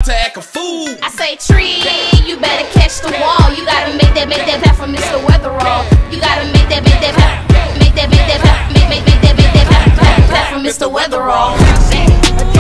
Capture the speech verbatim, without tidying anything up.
to act a fool. I say tree, you better catch the wall. You gotta make that, make that path for Mister Weatherall. You gotta make that, make that path, make that, make that path, make, make, make that, make that path, path, path for Mister Weatherall.